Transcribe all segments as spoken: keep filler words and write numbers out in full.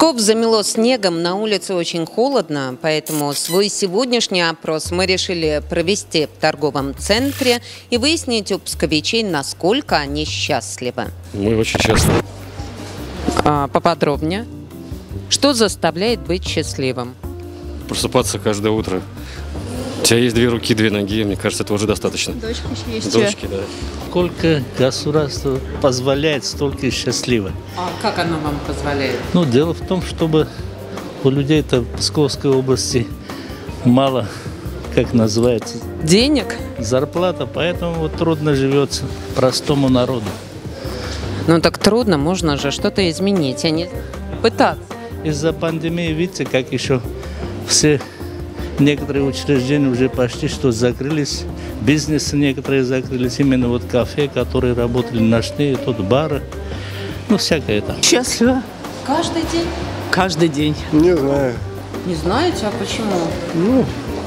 Псков замело снегом, на улице очень холодно, поэтому свой сегодняшний опрос мы решили провести в торговом центре и выяснить у псковичей, насколько они счастливы. Мы очень счастливы. А, поподробнее. Что заставляет быть счастливым? Просыпаться каждое утро. У тебя есть две руки, две ноги, мне кажется, это уже достаточно. Дочка еще есть. Дочки, да. Сколько государство позволяет, столько и счастливо. А как оно вам позволяет? Ну, дело в том, чтобы у людей-то в Псковской области мало, как называется, Денег? зарплата, поэтому вот трудно живется простому народу. Ну так трудно, можно же что-то изменить, а не пытаться. Из-за пандемии, видите, как еще все некоторые учреждения уже почти что закрылись, бизнесы некоторые закрылись, именно вот кафе, которые работали ночные, тут бары, ну всякое это. Счастлива. Каждый день? Каждый день. Не знаю. Не знаете, а почему? Ну,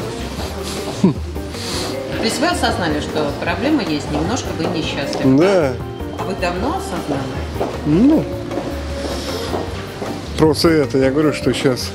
То есть вы осознали, что проблема есть, немножко вы несчастливы? да. А вы давно осознали? Ну, просто это, я говорю, что сейчас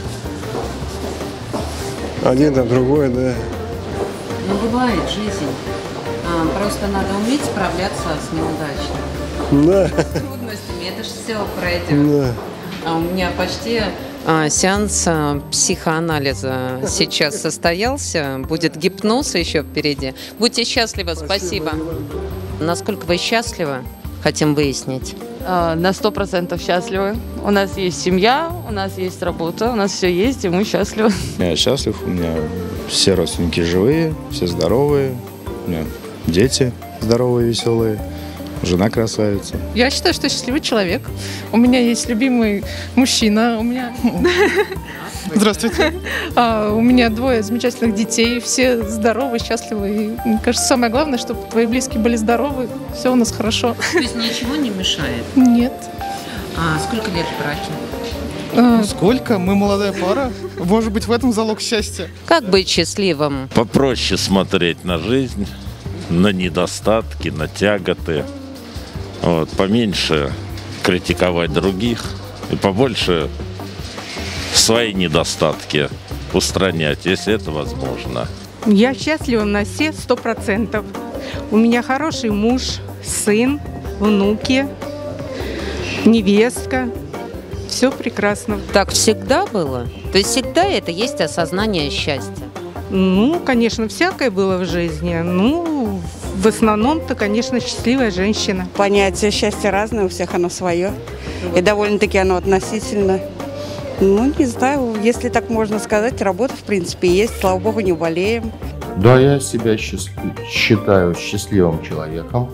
один, а другой, да. Ну, бывает жизнь. А, просто надо уметь справляться с неудачами. Да, С трудностями, это же все пройдет. да. А у меня почти а, сеанс а, психоанализа сейчас состоялся. Будет гипноз еще впереди. Будьте счастливы, спасибо. Насколько вы счастливы, хотим выяснить. А, На сто процентов счастливы. У нас есть семья, у нас есть работа, у нас все есть, и мы счастливы. Я счастлив, у меня все родственники живые, все здоровые, у меня дети здоровые, веселые, жена красавица. Я считаю, что счастливый человек. У меня есть любимый мужчина. У меня... Здравствуйте. А, у меня двое замечательных детей. Все здоровы, счастливы. И, мне кажется, самое главное, чтобы твои близкие были здоровы. Все у нас хорошо. То есть ничего не мешает? Нет. А сколько лет в браке? А, Сколько? Мы молодая пара. Может быть, в этом залог счастья. Как быть счастливым? Попроще смотреть на жизнь, на недостатки, на тяготы. Вот, поменьше критиковать других и побольше свои недостатки устранять, если это возможно. Я счастлива на все сто процентов. У меня хороший муж, сын, внуки, невестка. Все прекрасно. Так всегда было? То есть всегда это есть осознание счастья? Ну, конечно, всякое было в жизни. Ну, в основном-то, конечно, счастливая женщина. Понятие счастья разное, у всех оно свое. И довольно-таки оно относительно. Ну, не знаю, если так можно сказать, работа, в принципе, есть. Слава богу, не болеем. Да, я себя счастлив... считаю счастливым человеком.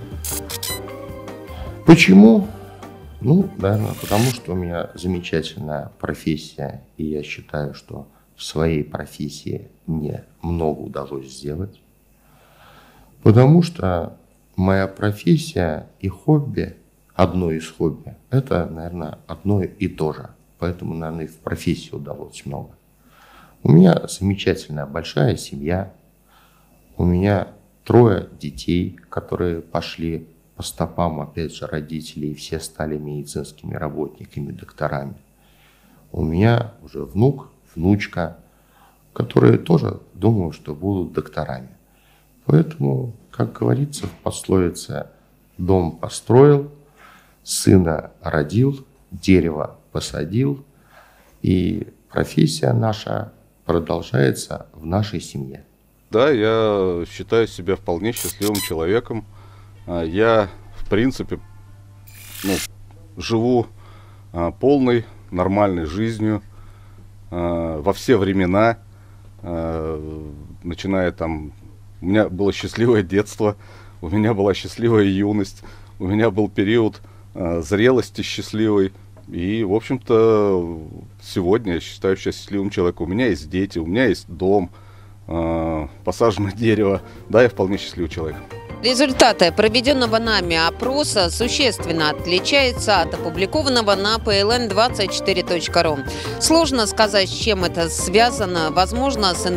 Почему? Ну, наверное, потому что у меня замечательная профессия, и я считаю, что в своей профессии мне много удалось сделать. Потому что моя профессия и хобби, одно из хобби, это, наверное, одно и то же. Поэтому, наверное, и в профессии удалось много. У меня замечательная большая семья. У меня трое детей, которые пошли по стопам, опять же, родителей, и все стали медицинскими работниками, докторами. У меня уже внук, внучка, которые тоже думаю, что будут докторами. Поэтому, как говорится в пословице, дом построил, сына родил, дерево посадил, и профессия наша продолжается в нашей семье. Да, я считаю себя вполне счастливым человеком. Я, в принципе, ну, живу полной, нормальной жизнью во все времена, начиная там... У меня было счастливое детство, у меня была счастливая юность, у меня был период зрелости счастливой. И, в общем-то, сегодня я считаю себя счастливым человеком. У меня есть дети, у меня есть дом, посажено дерево. Да, я вполне счастливый человек. Результаты проведенного нами опроса существенно отличаются от опубликованного на пэ эл эн двадцать четыре точка ру. Сложно сказать, с чем это связано, возможно, с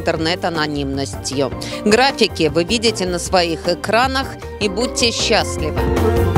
интернет-анонимностью. Графики вы видите на своих экранах, и будьте счастливы!